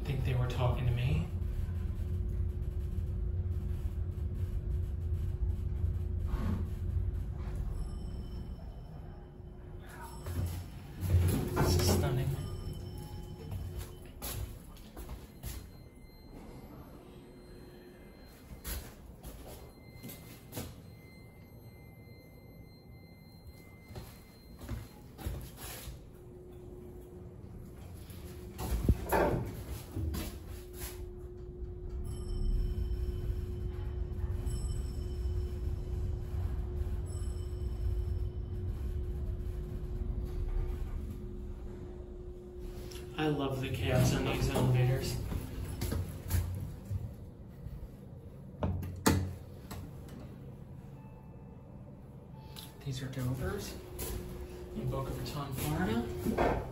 I think they were talking to me. This is stunning. I love the chaos on these elevators. These are Dovers in Boca Raton, Florida.